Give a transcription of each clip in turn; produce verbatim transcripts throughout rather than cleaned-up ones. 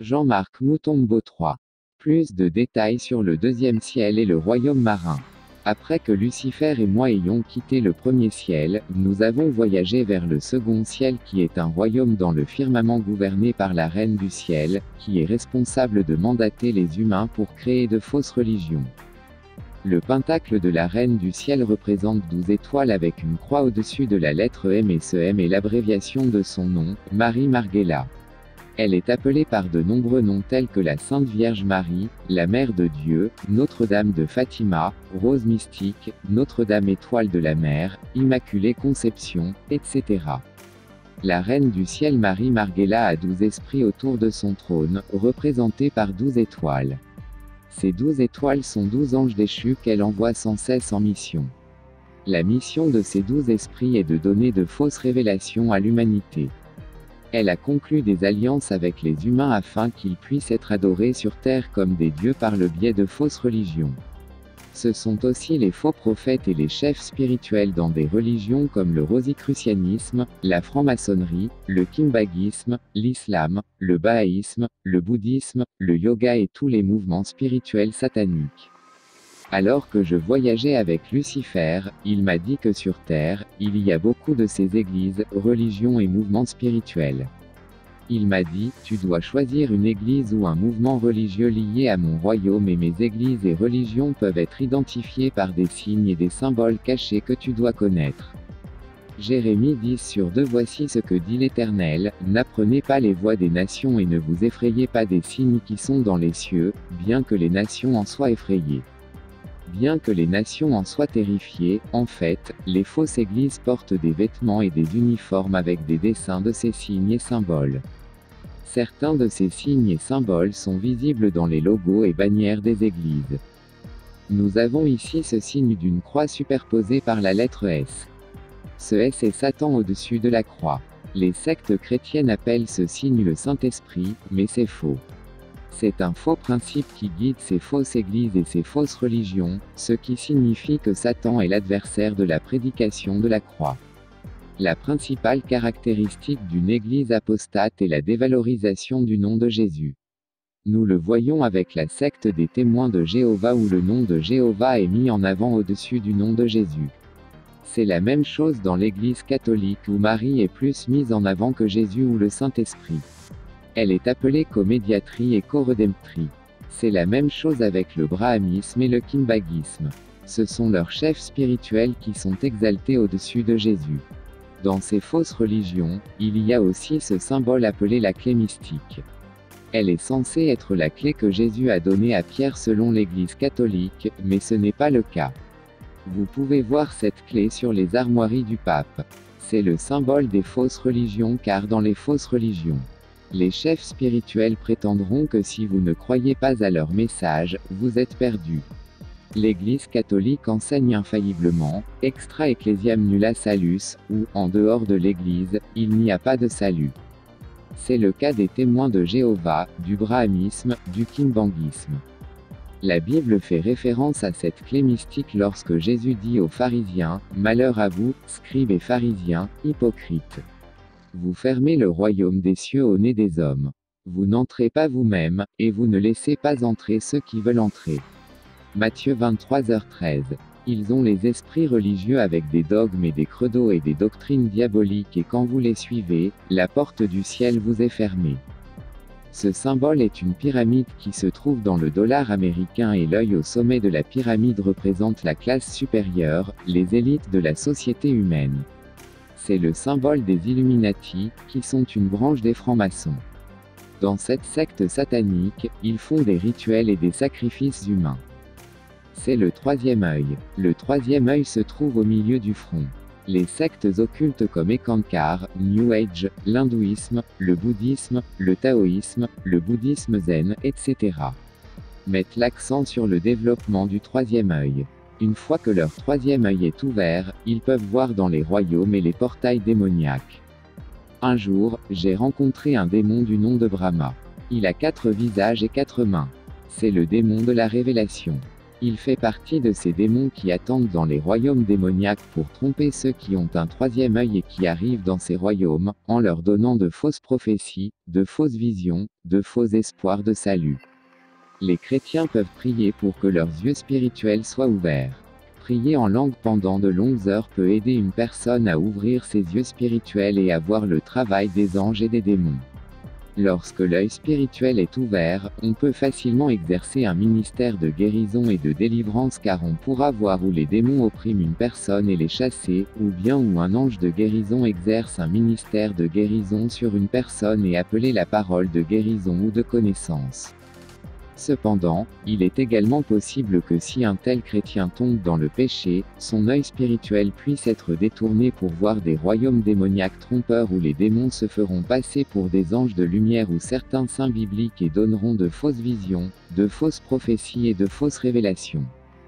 Jean-Marc Moutombo trois. Plus de détails sur le deuxième ciel et le royaume marin. Après que Lucifer et moi ayons quitté le premier ciel, nous avons voyagé vers le second ciel qui est un royaume dans le firmament gouverné par la reine du ciel, qui est responsable de mandater les humains pour créer de fausses religions. Le pentacle de la reine du ciel représente douze étoiles avec une croix au-dessus de la lettre M et ce M est l'abréviation de son nom, Marie Marghella. Elle est appelée par de nombreux noms tels que la Sainte Vierge Marie, la Mère de Dieu, Notre-Dame de Fatima, Rose Mystique, Notre-Dame Étoile de la Mer, Immaculée Conception, et cetera. La Reine du Ciel Marie Marghella a douze esprits autour de son trône, représentés par douze étoiles. Ces douze étoiles sont douze anges déchus qu'elle envoie sans cesse en mission. La mission de ces douze esprits est de donner de fausses révélations à l'humanité. Elle a conclu des alliances avec les humains afin qu'ils puissent être adorés sur terre comme des dieux par le biais de fausses religions. Ce sont aussi les faux prophètes et les chefs spirituels dans des religions comme le rosicrucianisme, la franc-maçonnerie, le kimbagisme, l'islam, le bahaïsme, le bouddhisme, le yoga et tous les mouvements spirituels sataniques. Alors que je voyageais avec Lucifer, il m'a dit que sur Terre, il y a beaucoup de ces églises, religions et mouvements spirituels. Il m'a dit, tu dois choisir une église ou un mouvement religieux lié à mon royaume et mes églises et religions peuvent être identifiées par des signes et des symboles cachés que tu dois connaître. Jérémie dix sur deux. Voici ce que dit l'Éternel, n'apprenez pas les voies des nations et ne vous effrayez pas des signes qui sont dans les cieux, bien que les nations en soient effrayées. Bien que les nations en soient terrifiées, en fait, les fausses églises portent des vêtements et des uniformes avec des dessins de ces signes et symboles. Certains de ces signes et symboles sont visibles dans les logos et bannières des églises. Nous avons ici ce signe d'une croix superposée par la lettre S. Ce S est Satan au-dessus de la croix. Les sectes chrétiennes appellent ce signe le Saint-Esprit, mais c'est faux. C'est un faux principe qui guide ces fausses églises et ces fausses religions, ce qui signifie que Satan est l'adversaire de la prédication de la croix. La principale caractéristique d'une église apostate est la dévalorisation du nom de Jésus. Nous le voyons avec la secte des témoins de Jéhovah où le nom de Jéhovah est mis en avant au-dessus du nom de Jésus. C'est la même chose dans l'église catholique où Marie est plus mise en avant que Jésus ou le Saint-Esprit. Elle est appelée comédiatrie et co-redemptrie. C'est la même chose avec le brahmanisme et le kimbagisme. Ce sont leurs chefs spirituels qui sont exaltés au-dessus de Jésus. Dans ces fausses religions, il y a aussi ce symbole appelé la clé mystique. Elle est censée être la clé que Jésus a donnée à Pierre selon l'Église catholique, mais ce n'est pas le cas. Vous pouvez voir cette clé sur les armoiries du pape. C'est le symbole des fausses religions car dans les fausses religions, les chefs spirituels prétendront que si vous ne croyez pas à leur message, vous êtes perdu. L'Église catholique enseigne infailliblement, extra ecclesiam nulla salus, ou, en dehors de l'Église, il n'y a pas de salut. C'est le cas des témoins de Jéhovah, du brahmanisme, du kimbangisme. La Bible fait référence à cette clé mystique lorsque Jésus dit aux pharisiens, « Malheur à vous, scribes et pharisiens, hypocrites. Vous fermez le royaume des cieux au nez des hommes. Vous n'entrez pas vous-même, et vous ne laissez pas entrer ceux qui veulent entrer. » Matthieu vingt-trois heures treize. Ils ont les esprits religieux avec des dogmes et des credos et des doctrines diaboliques et quand vous les suivez, la porte du ciel vous est fermée. Ce symbole est une pyramide qui se trouve dans le dollar américain et l'œil au sommet de la pyramide représente la classe supérieure, les élites de la société humaine. C'est le symbole des Illuminati, qui sont une branche des francs-maçons. Dans cette secte satanique, ils font des rituels et des sacrifices humains. C'est le troisième œil. Le troisième œil se trouve au milieu du front. Les sectes occultes comme Ekankar, New Age, l'hindouisme, le bouddhisme, le taoïsme, le bouddhisme zen, et cetera mettent l'accent sur le développement du troisième œil. Une fois que leur troisième œil est ouvert, ils peuvent voir dans les royaumes et les portails démoniaques. Un jour, j'ai rencontré un démon du nom de Brahma. Il a quatre visages et quatre mains. C'est le démon de la révélation. Il fait partie de ces démons qui attendent dans les royaumes démoniaques pour tromper ceux qui ont un troisième œil et qui arrivent dans ces royaumes, en leur donnant de fausses prophéties, de fausses visions, de faux espoirs de salut. Les chrétiens peuvent prier pour que leurs yeux spirituels soient ouverts. Prier en langue pendant de longues heures peut aider une personne à ouvrir ses yeux spirituels et à voir le travail des anges et des démons. Lorsque l'œil spirituel est ouvert, on peut facilement exercer un ministère de guérison et de délivrance car on pourra voir où les démons oppriment une personne et les chasser, ou bien où un ange de guérison exerce un ministère de guérison sur une personne et appeler la parole de guérison ou de connaissance. Cependant, il est également possible que si un tel chrétien tombe dans le péché, son œil spirituel puisse être détourné pour voir des royaumes démoniaques trompeurs où les démons se feront passer pour des anges de lumière ou certains saints bibliques et donneront de fausses visions, de fausses prophéties et de fausses révélations.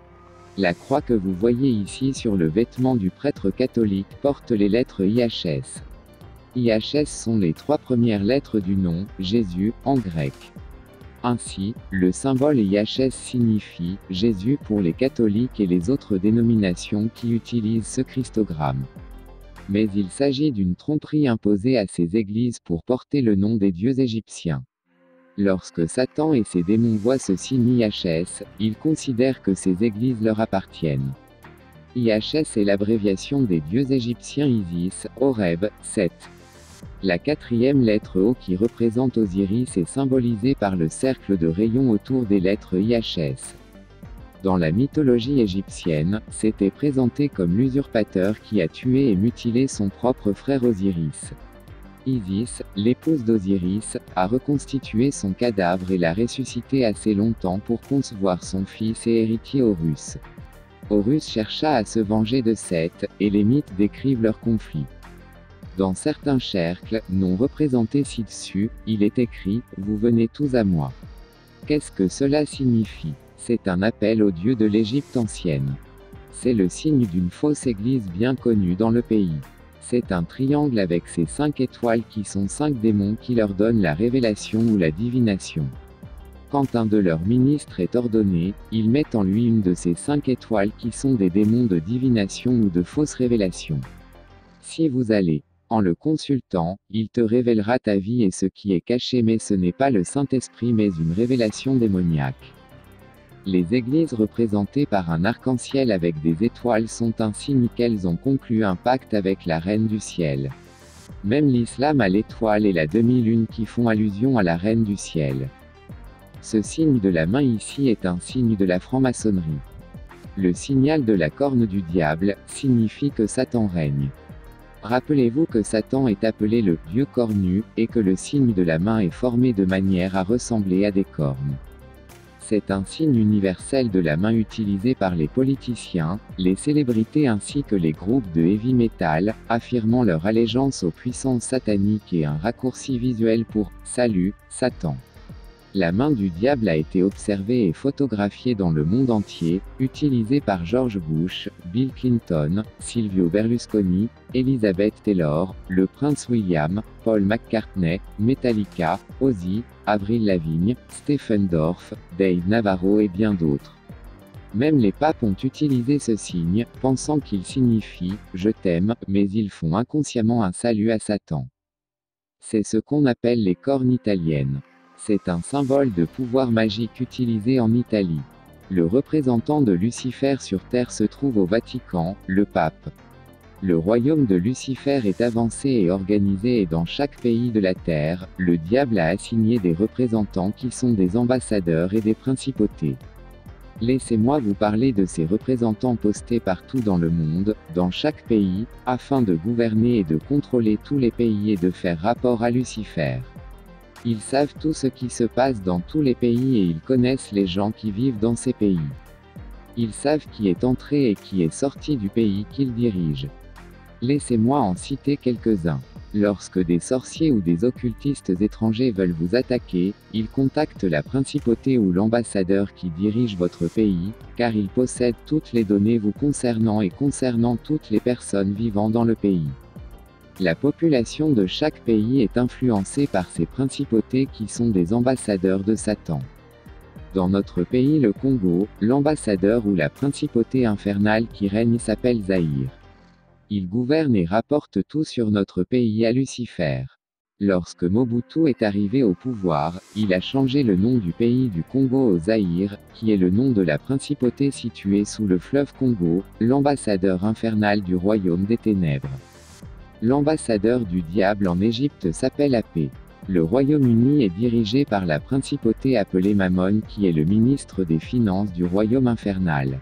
La croix que vous voyez ici sur le vêtement du prêtre catholique porte les lettres I H S. I H S sont les trois premières lettres du nom, Jésus, en grec. Ainsi, le symbole I H S signifie « Jésus » pour les catholiques et les autres dénominations qui utilisent ce christogramme. Mais il s'agit d'une tromperie imposée à ces églises pour porter le nom des dieux égyptiens. Lorsque Satan et ses démons voient ce signe I H S, ils considèrent que ces églises leur appartiennent. I H S est l'abréviation des dieux égyptiens Isis, Horeb, Seth. La quatrième lettre O qui représente Osiris est symbolisée par le cercle de rayons autour des lettres I H S. Dans la mythologie égyptienne, c'était présenté comme l'usurpateur qui a tué et mutilé son propre frère Osiris. Isis, l'épouse d'Osiris, a reconstitué son cadavre et l'a ressuscité assez longtemps pour concevoir son fils et héritier Horus. Horus chercha à se venger de Seth, et les mythes décrivent leur conflit. Dans certains cercles, non représentés ci-dessus, il est écrit « Vous venez tous à moi ». Qu'est-ce que cela signifie? C'est un appel aux dieux de l'Égypte ancienne. C'est le signe d'une fausse église bien connue dans le pays. C'est un triangle avec ses cinq étoiles qui sont cinq démons qui leur donnent la révélation ou la divination. Quand un de leurs ministres est ordonné, ils mettent en lui une de ces cinq étoiles qui sont des démons de divination ou de fausses révélations. Si vous allez en le consultant, il te révélera ta vie et ce qui est caché, mais ce n'est pas le Saint-Esprit mais une révélation démoniaque. Les églises représentées par un arc-en-ciel avec des étoiles sont un signe qu'elles ont conclu un pacte avec la Reine du Ciel. Même l'islam a l'étoile et la demi-lune qui font allusion à la Reine du Ciel. Ce signe de la main ici est un signe de la franc-maçonnerie. Le signal de la corne du diable signifie que Satan règne. Rappelez-vous que Satan est appelé le Dieu cornu, et que le signe de la main est formé de manière à ressembler à des cornes. C'est un signe universel de la main utilisé par les politiciens, les célébrités ainsi que les groupes de heavy metal, affirmant leur allégeance aux puissances sataniques et un raccourci visuel pour « Salut, Satan ». La main du diable a été observée et photographiée dans le monde entier, utilisée par George Bush, Bill Clinton, Silvio Berlusconi, Elizabeth Taylor, le prince William, Paul McCartney, Metallica, Ozzy, Avril Lavigne, Stephen Dorff, Dave Navarro et bien d'autres. Même les papes ont utilisé ce signe, pensant qu'il signifie « je t'aime », mais ils font inconsciemment un salut à Satan. C'est ce qu'on appelle les cornes italiennes. C'est un symbole de pouvoir magique utilisé en Italie. Le représentant de Lucifer sur Terre se trouve au Vatican, le pape. Le royaume de Lucifer est avancé et organisé et dans chaque pays de la Terre, le diable a assigné des représentants qui sont des ambassadeurs et des principautés. Laissez-moi vous parler de ces représentants postés partout dans le monde, dans chaque pays, afin de gouverner et de contrôler tous les pays et de faire rapport à Lucifer. Ils savent tout ce qui se passe dans tous les pays et ils connaissent les gens qui vivent dans ces pays. Ils savent qui est entré et qui est sorti du pays qu'ils dirigent. Laissez-moi en citer quelques-uns. Lorsque des sorciers ou des occultistes étrangers veulent vous attaquer, ils contactent la principauté ou l'ambassadeur qui dirige votre pays, car ils possèdent toutes les données vous concernant et concernant toutes les personnes vivant dans le pays. La population de chaque pays est influencée par ces principautés qui sont des ambassadeurs de Satan. Dans notre pays le Congo, l'ambassadeur ou la principauté infernale qui règne s'appelle Zaïre. Il gouverne et rapporte tout sur notre pays à Lucifer. Lorsque Mobutu est arrivé au pouvoir, il a changé le nom du pays du Congo au Zaïre, qui est le nom de la principauté située sous le fleuve Congo, l'ambassadeur infernal du royaume des ténèbres. L'ambassadeur du diable en Égypte s'appelle Apé. Le Royaume-Uni est dirigé par la principauté appelée Mammon qui est le ministre des Finances du royaume infernal.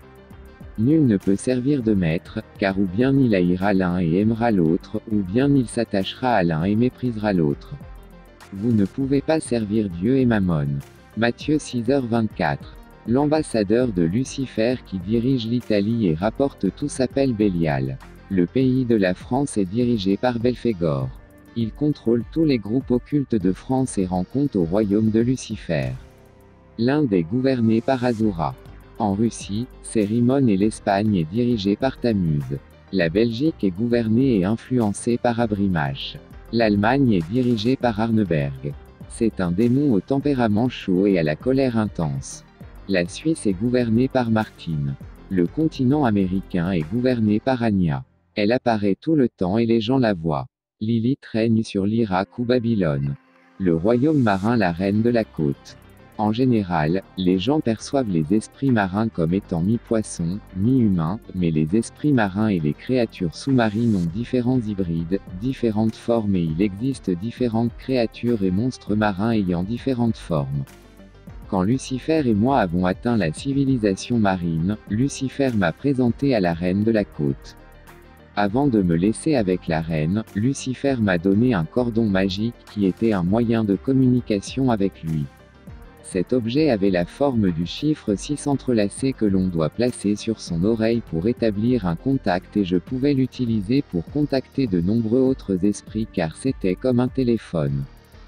Nul ne peut servir de maître, car ou bien il haïra l'un et aimera l'autre, ou bien il s'attachera à l'un et méprisera l'autre. Vous ne pouvez pas servir Dieu et Mammon. Matthieu six heures vingt-quatre. L'ambassadeur de Lucifer qui dirige l'Italie et rapporte tout s'appelle Bélial. Le pays de la France est dirigé par Belphégor. Il contrôle tous les groupes occultes de France et rend compte au royaume de Lucifer. L'Inde est gouvernée par Azura. En Russie, c'est Rimon et l'Espagne est dirigée par Tammuz. La Belgique est gouvernée et influencée par Abrimache. L'Allemagne est dirigée par Arneberg. C'est un démon au tempérament chaud et à la colère intense. La Suisse est gouvernée par Martine. Le continent américain est gouverné par Anya. Elle apparaît tout le temps et les gens la voient. Lilith règne sur l'Irak ou Babylone. Le royaume marin la reine de la côte. En général, les gens perçoivent les esprits marins comme étant mi-poissons, mi-humains, mais les esprits marins et les créatures sous-marines ont différents hybrides, différentes formes et il existe différentes créatures et monstres marins ayant différentes formes. Quand Lucifer et moi avons atteint la civilisation marine, Lucifer m'a présenté à la reine de la côte. Avant de me laisser avec la reine, Lucifer m'a donné un cordon magique qui était un moyen de communication avec lui. Cet objet avait la forme du chiffre six entrelacé que l'on doit placer sur son oreille pour établir un contact et je pouvais l'utiliser pour contacter de nombreux autres esprits car c'était comme un téléphone.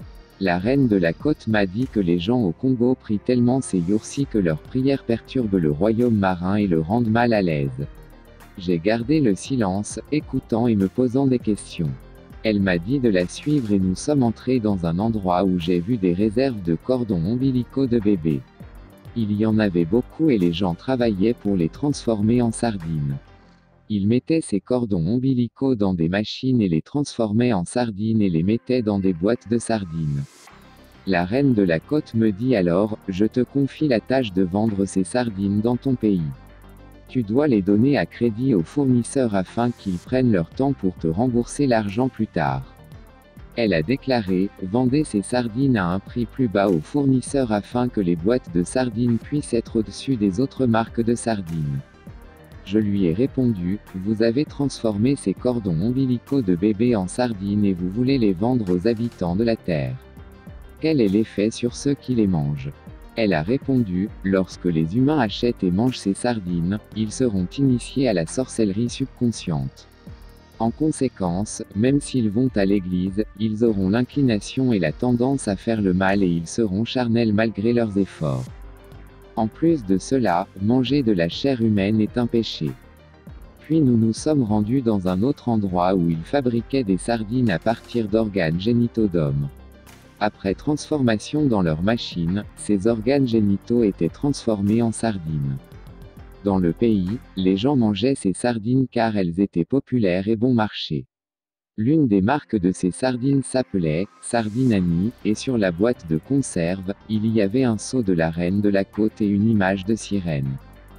La reine de la côte m'a dit que les gens au Congo prient tellement ces jours-ci que leurs prières perturbent le royaume marin et le rendent mal à l'aise. J'ai gardé le silence, écoutant et me posant des questions. Elle m'a dit de la suivre et nous sommes entrés dans un endroit où j'ai vu des réserves de cordons ombilicaux de bébés. Il y en avait beaucoup et les gens travaillaient pour les transformer en sardines. Ils mettaient ces cordons ombilicaux dans des machines et les transformaient en sardines et les mettaient dans des boîtes de sardines. La reine de la côte me dit alors, je te confie la tâche de vendre ces sardines dans ton pays. Tu dois les donner à crédit aux fournisseurs afin qu'ils prennent leur temps pour te rembourser l'argent plus tard. Elle a déclaré, vendez ces sardines à un prix plus bas aux fournisseurs afin que les boîtes de sardines puissent être au-dessus des autres marques de sardines. Je lui ai répondu, vous avez transformé ces cordons ombilicaux de bébés en sardines et vous voulez les vendre aux habitants de la Terre. Quel est l'effet sur ceux qui les mangent ? Elle a répondu, lorsque les humains achètent et mangent ces sardines, ils seront initiés à la sorcellerie subconsciente. En conséquence, même s'ils vont à l'église, ils auront l'inclination et la tendance à faire le mal et ils seront charnels malgré leurs efforts. En plus de cela, manger de la chair humaine est un péché. Puis nous nous sommes rendus dans un autre endroit où ils fabriquaient des sardines à partir d'organes génitaux d'hommes. Après transformation dans leur machine, ces organes génitaux étaient transformés en sardines. Dans le pays, les gens mangeaient ces sardines car elles étaient populaires et bon marché. L'une des marques de ces sardines s'appelait « Sardine Annie » et sur la boîte de conserve, il y avait un sceau de la reine de la côte et une image de sirène.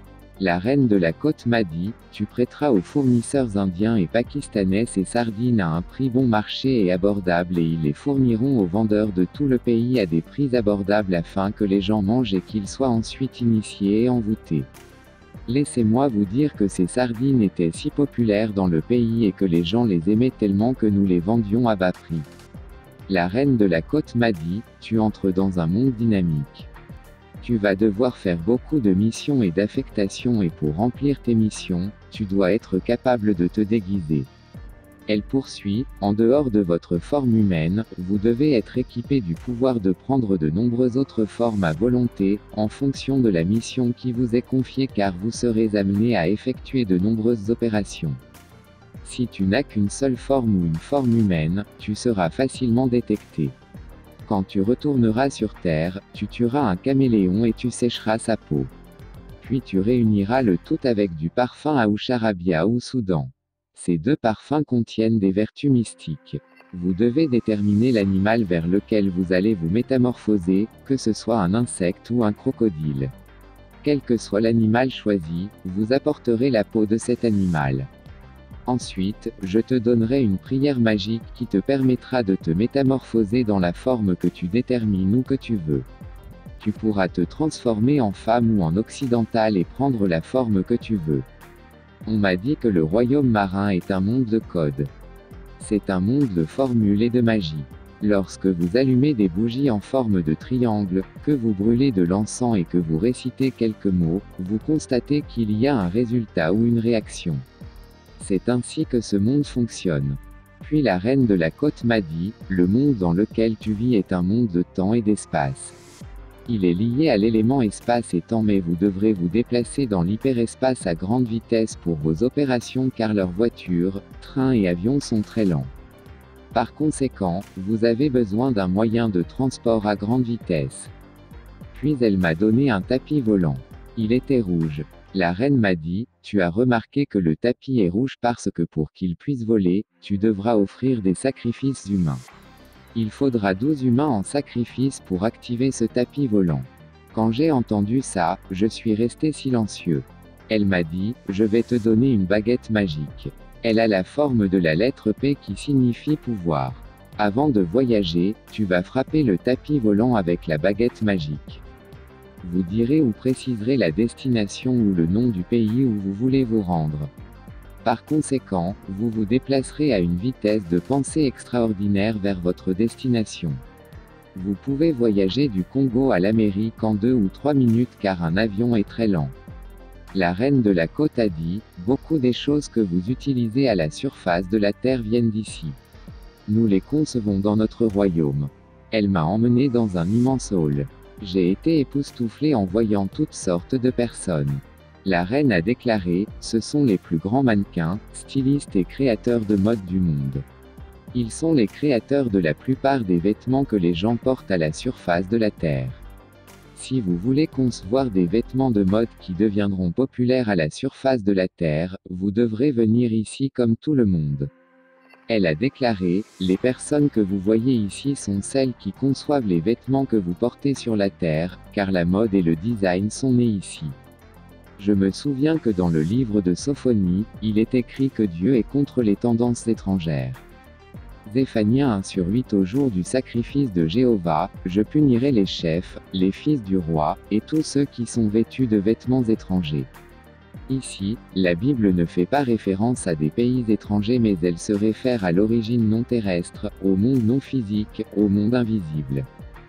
La reine de la côte m'a dit, tu prêteras aux fournisseurs indiens et pakistanais ces sardines à un prix bon marché et abordable et ils les fourniront aux vendeurs de tout le pays à des prix abordables afin que les gens mangent et qu'ils soient ensuite initiés et envoûtés. Laissez-moi vous dire que ces sardines étaient si populaires dans le pays et que les gens les aimaient tellement que nous les vendions à bas prix. La reine de la côte m'a dit, tu entres dans un monde dynamique. Tu vas devoir faire beaucoup de missions et d'affectations et pour remplir tes missions, tu dois être capable de te déguiser. Elle poursuit, en dehors de votre forme humaine, vous devez être équipé du pouvoir de prendre de nombreuses autres formes à volonté, en fonction de la mission qui vous est confiée car vous serez amené à effectuer de nombreuses opérations. Si tu n'as qu'une seule forme ou une forme humaine, tu seras facilement détecté. Quand tu retourneras sur Terre, tu tueras un caméléon et tu sécheras sa peau. Puis tu réuniras le tout avec du parfum à Usharabia ou Soudan. Ces deux parfums contiennent des vertus mystiques. Vous devez déterminer l'animal vers lequel vous allez vous métamorphoser, que ce soit un insecte ou un crocodile. Quel que soit l'animal choisi, vous apporterez la peau de cet animal. Ensuite, je te donnerai une prière magique qui te permettra de te métamorphoser dans la forme que tu détermines ou que tu veux. Tu pourras te transformer en femme ou en occidental et prendre la forme que tu veux. On m'a dit que le royaume marin est un monde de codes. C'est un monde de formules et de magie. Lorsque vous allumez des bougies en forme de triangle, que vous brûlez de l'encens et que vous récitez quelques mots, vous constatez qu'il y a un résultat ou une réaction. C'est ainsi que ce monde fonctionne. Puis la reine de la côte m'a dit, le monde dans lequel tu vis est un monde de temps et d'espace. Il est lié à l'élément espace et temps, mais vous devrez vous déplacer dans l'hyperespace à grande vitesse pour vos opérations car leurs voitures, trains et avions sont très lents. Par conséquent, vous avez besoin d'un moyen de transport à grande vitesse. Puis elle m'a donné un tapis volant. Il était rouge. La reine m'a dit, tu as remarqué que le tapis est rouge parce que pour qu'il puisse voler, tu devras offrir des sacrifices humains. Il faudra douze humains en sacrifice pour activer ce tapis volant. Quand j'ai entendu ça, je suis resté silencieux. Elle m'a dit, je vais te donner une baguette magique. Elle a la forme de la lettre P qui signifie pouvoir. Avant de voyager, tu vas frapper le tapis volant avec la baguette magique. Vous direz ou préciserez la destination ou le nom du pays où vous voulez vous rendre. Par conséquent, vous vous déplacerez à une vitesse de pensée extraordinaire vers votre destination. Vous pouvez voyager du Congo à l'Amérique en deux ou trois minutes car un avion est très lent. La reine de la côte a dit, beaucoup des choses que vous utilisez à la surface de la Terre viennent d'ici. Nous les concevons dans notre royaume. Elle m'a emmené dans un immense hall. J'ai été époustouflé en voyant toutes sortes de personnes. La reine a déclaré, ce sont les plus grands mannequins, stylistes et créateurs de mode du monde. Ils sont les créateurs de la plupart des vêtements que les gens portent à la surface de la Terre. Si vous voulez concevoir des vêtements de mode qui deviendront populaires à la surface de la Terre, vous devrez venir ici comme tout le monde. Elle a déclaré, les personnes que vous voyez ici sont celles qui conçoivent les vêtements que vous portez sur la Terre, car la mode et le design sont nés ici. Je me souviens que dans le livre de Sophonie, il est écrit que Dieu est contre les tendances étrangères. Zéphania un sur huit au jour du sacrifice de Jéhovah, je punirai les chefs, les fils du roi, et tous ceux qui sont vêtus de vêtements étrangers. Ici, la Bible ne fait pas référence à des pays étrangers mais elle se réfère à l'origine non terrestre, au monde non physique, au monde invisible.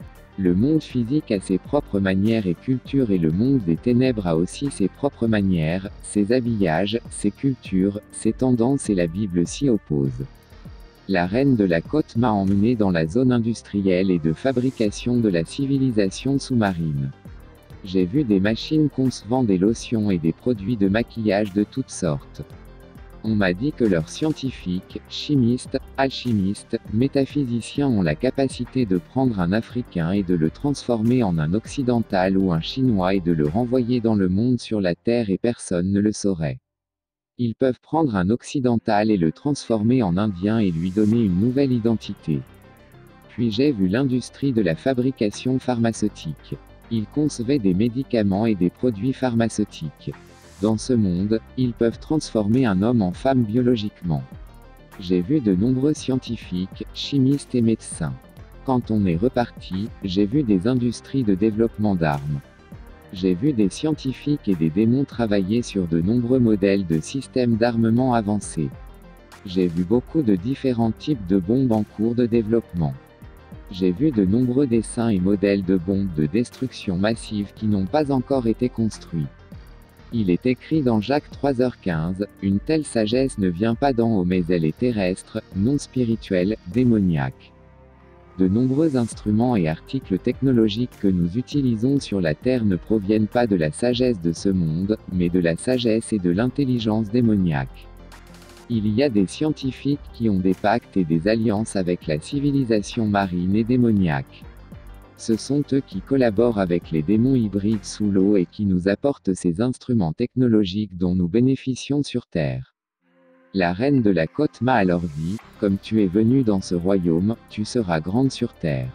Le monde physique a ses propres manières et cultures et le monde des ténèbres a aussi ses propres manières, ses habillages, ses cultures, ses tendances et la Bible s'y oppose. La reine de la côte m'a emmené dans la zone industrielle et de fabrication de la civilisation sous-marine. J'ai vu des machines concevant des lotions et des produits de maquillage de toutes sortes. On m'a dit que leurs scientifiques, chimistes, alchimistes, métaphysiciens ont la capacité de prendre un Africain et de le transformer en un Occidental ou un Chinois et de le renvoyer dans le monde sur la Terre et personne ne le saurait. Ils peuvent prendre un Occidental et le transformer en Indien et lui donner une nouvelle identité. Puis j'ai vu l'industrie de la fabrication pharmaceutique. Ils concevaient des médicaments et des produits pharmaceutiques. Dans ce monde, ils peuvent transformer un homme en femme biologiquement. J'ai vu de nombreux scientifiques, chimistes et médecins. Quand on est reparti, j'ai vu des industries de développement d'armes. J'ai vu des scientifiques et des démons travailler sur de nombreux modèles de systèmes d'armement avancés. J'ai vu beaucoup de différents types de bombes en cours de développement. J'ai vu de nombreux dessins et modèles de bombes de destruction massive qui n'ont pas encore été construits. Il est écrit dans Jacques trois heures quinze, une telle sagesse ne vient pas d'en haut mais elle est terrestre, non spirituelle, démoniaque. De nombreux instruments et articles technologiques que nous utilisons sur la Terre ne proviennent pas de la sagesse de ce monde, mais de la sagesse et de l'intelligence démoniaque. Il y a des scientifiques qui ont des pactes et des alliances avec la civilisation marine et démoniaque. Ce sont eux qui collaborent avec les démons hybrides sous l'eau et qui nous apportent ces instruments technologiques dont nous bénéficions sur Terre. La reine de la côte m'a alors dit, comme tu es venu dans ce royaume, tu seras grande sur Terre.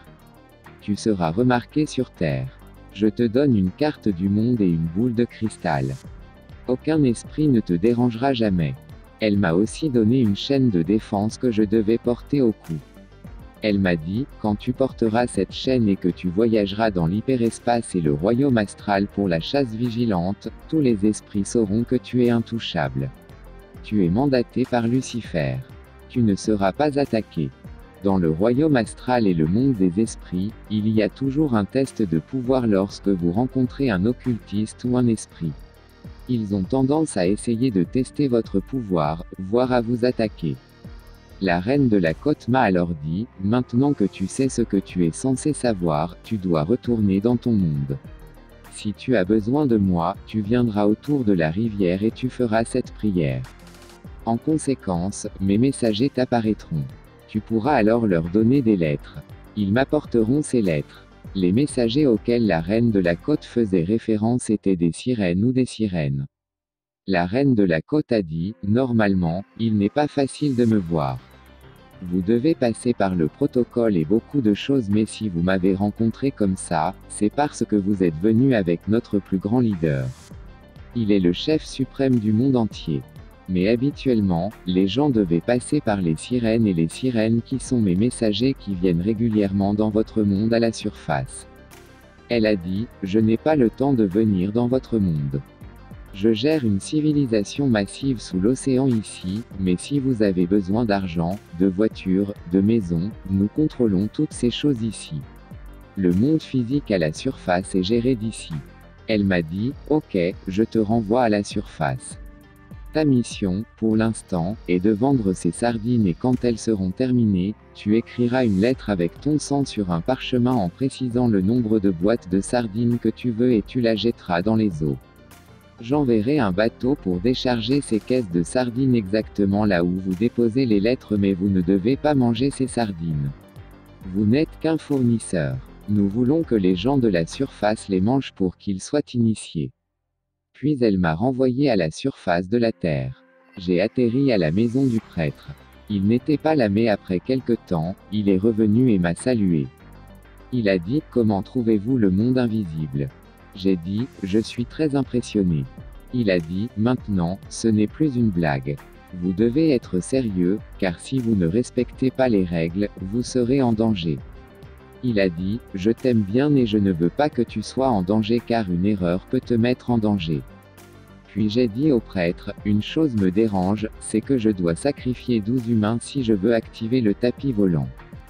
Tu seras remarqué sur Terre. Je te donne une carte du monde et une boule de cristal. Aucun esprit ne te dérangera jamais. Elle m'a aussi donné une chaîne de défense que je devais porter au cou. Elle m'a dit, quand tu porteras cette chaîne et que tu voyageras dans l'hyperespace et le royaume astral pour la chasse vigilante, tous les esprits sauront que tu es intouchable. Tu es mandaté par Lucifer. Tu ne seras pas attaqué. Dans le royaume astral et le monde des esprits, il y a toujours un test de pouvoir lorsque vous rencontrez un occultiste ou un esprit. Ils ont tendance à essayer de tester votre pouvoir, voire à vous attaquer. La reine de la côte m'a alors dit, maintenant que tu sais ce que tu es censé savoir, tu dois retourner dans ton monde. Si tu as besoin de moi, tu viendras autour de la rivière et tu feras cette prière. En conséquence, mes messagers t'apparaîtront. Tu pourras alors leur donner des lettres. Ils m'apporteront ces lettres. Les messagers auxquels la reine de la côte faisait référence étaient des sirènes ou des sirènes. La reine de la côte a dit, normalement, il n'est pas facile de me voir. Vous devez passer par le protocole et beaucoup de choses, mais si vous m'avez rencontré comme ça, c'est parce que vous êtes venu avec notre plus grand leader. Il est le chef suprême du monde entier. Mais habituellement, les gens devaient passer par les sirènes et les sirènes qui sont mes messagers qui viennent régulièrement dans votre monde à la surface. Elle a dit, je n'ai pas le temps de venir dans votre monde. Je gère une civilisation massive sous l'océan ici, mais si vous avez besoin d'argent, de voitures, de maisons, nous contrôlons toutes ces choses ici. Le monde physique à la surface est géré d'ici. Elle m'a dit, ok, je te renvoie à la surface. Ta mission, pour l'instant, est de vendre ces sardines et quand elles seront terminées, tu écriras une lettre avec ton sang sur un parchemin en précisant le nombre de boîtes de sardines que tu veux et tu la jetteras dans les eaux. J'enverrai un bateau pour décharger ces caisses de sardines exactement là où vous déposez les lettres, mais vous ne devez pas manger ces sardines. Vous n'êtes qu'un fournisseur. Nous voulons que les gens de la surface les mangent pour qu'ils soient initiés. Puis elle m'a renvoyé à la surface de la terre. J'ai atterri à la maison du prêtre. Il n'était pas là, mais après quelque temps, il est revenu et m'a salué. Il a dit, comment trouvez-vous le monde invisible? J'ai dit, je suis très impressionné. Il a dit, maintenant, ce n'est plus une blague. Vous devez être sérieux, car si vous ne respectez pas les règles, vous serez en danger. Il a dit, je t'aime bien et je ne veux pas que tu sois en danger car une erreur peut te mettre en danger. Puis j'ai dit au prêtre, une chose me dérange, c'est que je dois sacrifier douze humains si je veux activer le tapis volant.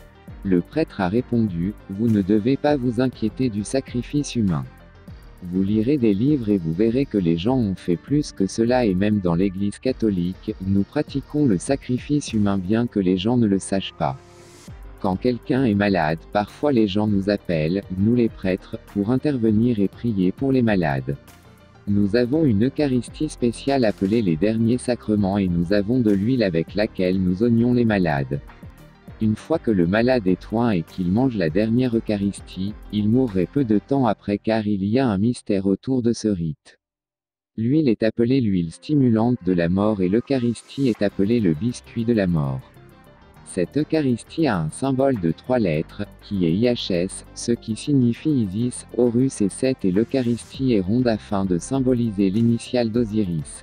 Le prêtre a répondu, vous ne devez pas vous inquiéter du sacrifice humain. Vous lirez des livres et vous verrez que les gens ont fait plus que cela et même dans l'Église catholique, nous pratiquons le sacrifice humain bien que les gens ne le sachent pas. Quand quelqu'un est malade, parfois les gens nous appellent, nous les prêtres, pour intervenir et prier pour les malades. Nous avons une Eucharistie spéciale appelée les derniers sacrements et nous avons de l'huile avec laquelle nous oignons les malades. Une fois que le malade est oint et qu'il mange la dernière Eucharistie, il mourrait peu de temps après car il y a un mystère autour de ce rite. L'huile est appelée l'huile stimulante de la mort et l'Eucharistie est appelée le biscuit de la mort. Cette Eucharistie a un symbole de trois lettres, qui est I H S, ce qui signifie Isis, Horus et Seth et l'Eucharistie est ronde afin de symboliser l'initiale d'Osiris.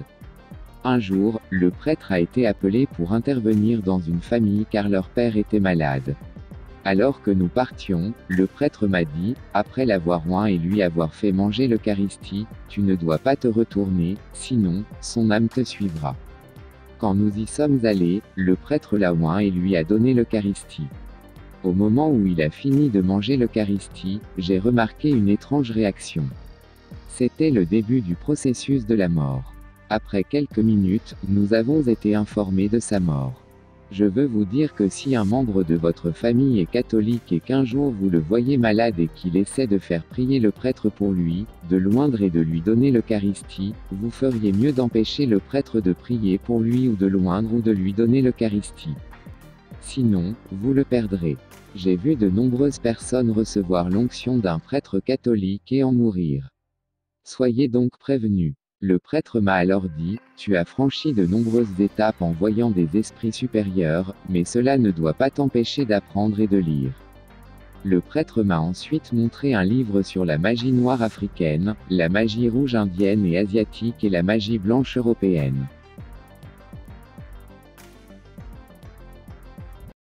Un jour, le prêtre a été appelé pour intervenir dans une famille car leur père était malade. Alors que nous partions, le prêtre m'a dit, après l'avoir oint et lui avoir fait manger l'Eucharistie, tu ne dois pas te retourner, sinon, son âme te suivra. Quand nous y sommes allés, le prêtre l'a oint et lui a donné l'Eucharistie. Au moment où il a fini de manger l'Eucharistie, j'ai remarqué une étrange réaction. C'était le début du processus de la mort. Après quelques minutes, nous avons été informés de sa mort. Je veux vous dire que si un membre de votre famille est catholique et qu'un jour vous le voyez malade et qu'il essaie de faire prier le prêtre pour lui, de l'oindre et de lui donner l'Eucharistie, vous feriez mieux d'empêcher le prêtre de prier pour lui ou de l'oindre ou de lui donner l'Eucharistie. Sinon, vous le perdrez. J'ai vu de nombreuses personnes recevoir l'onction d'un prêtre catholique et en mourir. Soyez donc prévenus. Le prêtre m'a alors dit, tu as franchi de nombreuses étapes en voyant des esprits supérieurs, mais cela ne doit pas t'empêcher d'apprendre et de lire. Le prêtre m'a ensuite montré un livre sur la magie noire africaine, la magie rouge indienne et asiatique et la magie blanche européenne.